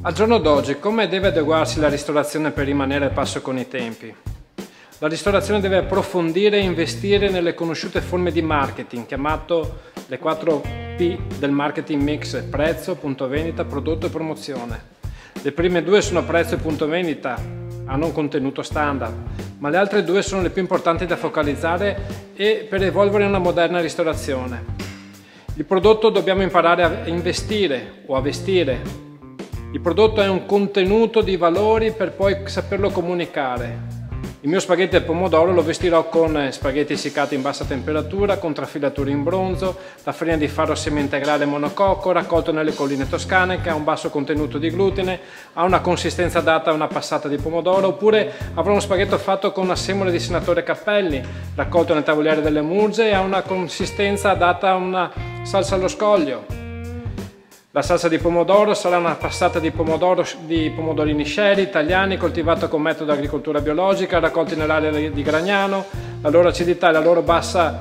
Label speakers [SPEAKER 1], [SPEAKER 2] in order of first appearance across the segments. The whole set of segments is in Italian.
[SPEAKER 1] Al giorno d'oggi, come deve adeguarsi la ristorazione per rimanere al passo con i tempi? La ristorazione deve approfondire e investire nelle conosciute forme di marketing, chiamato le 4 P del marketing mix: prezzo, punto vendita, prodotto e promozione. Le prime due sono prezzo e punto vendita, hanno un contenuto standard, ma le altre due sono le più importanti da focalizzare e per evolvere una moderna ristorazione. Il prodotto dobbiamo imparare a investire o a vestire. Il prodotto è un contenuto di valori per poi saperlo comunicare. Il mio spaghetti al pomodoro lo vestirò con spaghetti essiccati in bassa temperatura, con trafilature in bronzo, la farina di farro semi-integrale monococco, raccolto nelle colline toscane, che ha un basso contenuto di glutine, ha una consistenza adatta a una passata di pomodoro, oppure avrò uno spaghetto fatto con una semola di senatore Cappelli, raccolto nel tavoliere delle Murge, e ha una consistenza adatta a una salsa allo scoglio. La salsa di pomodoro sarà una passata di pomodorini sherry italiani coltivata con metodo di agricoltura biologica, raccolti nell'area di Gragnano. La loro acidità e la loro bassa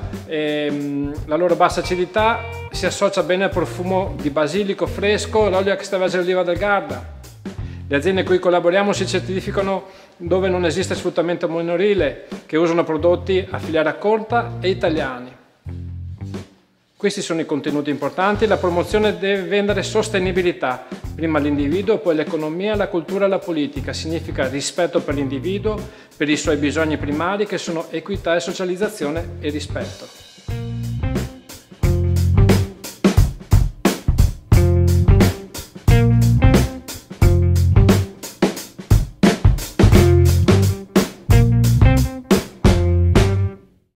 [SPEAKER 1] acidità si associa bene al profumo di basilico fresco e l'olio extravergine di oliva del Garda. Le aziende con cui collaboriamo si certificano dove non esiste sfruttamento minorile, che usano prodotti a filiera corta e italiani. Questi sono i contenuti importanti. La promozione deve vendere sostenibilità, prima l'individuo, poi l'economia, la cultura e la politica. Significa rispetto per l'individuo, per i suoi bisogni primari, che sono equità e socializzazione e rispetto.